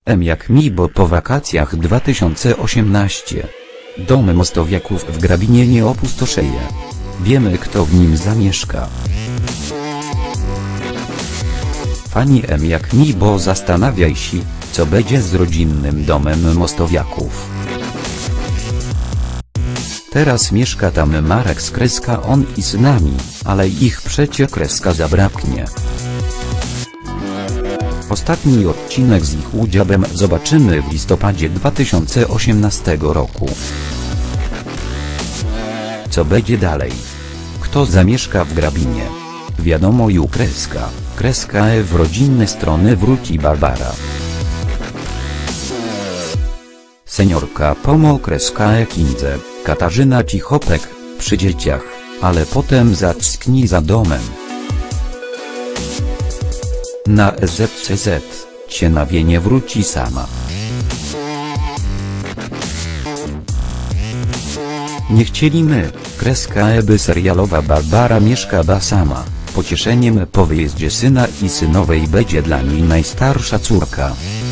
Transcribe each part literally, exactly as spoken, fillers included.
M jak mi, bo po wakacjach dwa tysiące osiemnaście. Dom Mostowiaków w Grabinie nie opustoszeje. Wiemy, kto w nim zamieszka. Fani M jak mi, bo zastanawiaj się, co będzie z rodzinnym domem Mostowiaków. Teraz mieszka tam Marek z kreska on i z nami, ale ich przecie kreska zabraknie. Ostatni odcinek z ich udziałem zobaczymy w listopadzie dwa tysiące osiemnastego roku. Co będzie dalej? Kto zamieszka w Grabinie? Wiadomo ju kreska, kreska e w rodzinne strony wróci Barbara. Seniorka Pomo kreska e kindze, Katarzyna Cichopek, przy dzieciach, ale potem zackni za domem. Na E Z C Z, Cienawie nie wróci sama. Nie chcieliśmy, kreska e by serialowa Barbara mieszka ba sama. Pocieszeniem po wyjeździe syna i synowej będzie dla niej najstarsza córka.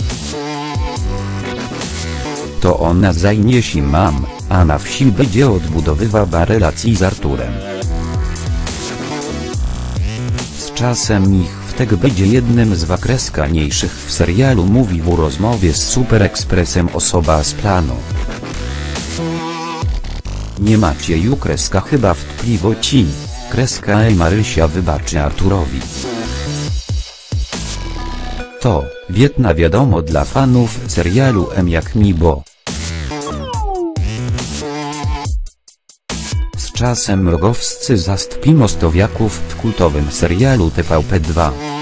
To ona zajmie się mam, a na wsi będzie odbudowywała relacji z Arturem. Z czasem ich wtek będzie jednym z wakreskaniejszych w serialu, mówi w rozmowie z Super Expressem osoba z planu. Nie macie ju kreska chyba wątpliwości, kreska e Marysia wybaczy Arturowi. To wietna wiadomo dla fanów serialu M jak mi, bo z czasem mrogowscy zastąpi Mostowiaków w kultowym serialu T V P dwa.